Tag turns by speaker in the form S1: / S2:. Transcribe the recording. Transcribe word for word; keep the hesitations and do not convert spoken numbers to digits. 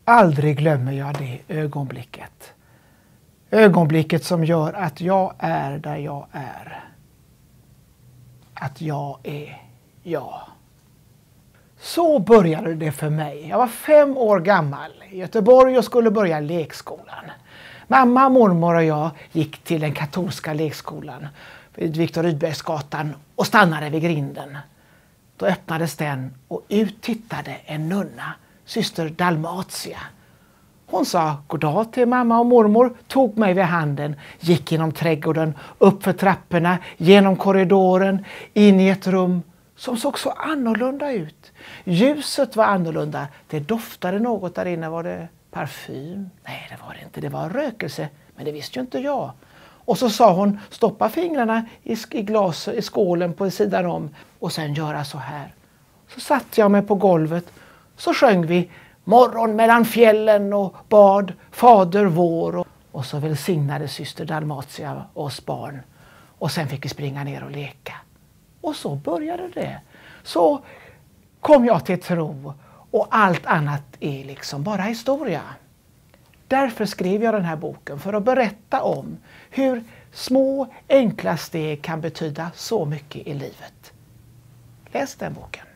S1: Aldrig glömmer jag det ögonblicket. Ögonblicket som gör att jag är där jag är. Att jag är jag. Så började det för mig. Jag var fem år gammal i Göteborg och skulle börja lekskolan. Mamma, mormor och jag gick till den katolska lekskolan vid Viktor Rydbergsgatan och stannade vid grinden. Då öppnades den och ut tittade en nunna, syster Dalmatia. Hon sa goddag till mamma och mormor, tog mig vid handen, gick genom trädgården, upp för trapporna, genom korridoren, in i ett rum som såg så annorlunda ut. Ljuset var annorlunda, det doftade något där inne. Var det parfym? Nej, det var det inte. Det var rökelse, men det visste ju inte jag. Och så sa hon, stoppa fingrarna i, i, glas, i skålen på sidan om och sen göra så här. Så satte jag mig på golvet, så sjöng vi morgon mellan fjällen och bad Fader vår. Och, och så välsignade syster Dalmatia oss barn. Och sen fick vi springa ner och leka. Och så började det. Så kom jag till tro och allt annat är liksom bara historia. Därför skrev jag den här boken för att berätta om hur små enkla steg kan betyda så mycket i livet. Läs den boken.